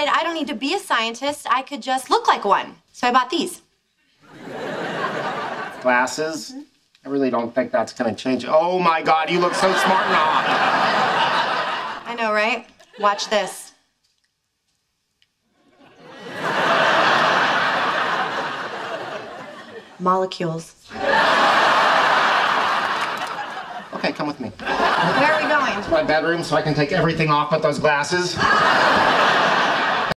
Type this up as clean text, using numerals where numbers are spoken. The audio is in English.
decided I don't need to be a scientist. I could just look like one. So I bought these. Glasses? I really don't think that's gonna change it. Oh my God, you look so smart now. I know, right? Watch this. Molecules. Okay, come with me. Where are we going? To my bedroom so I can take everything off but those glasses.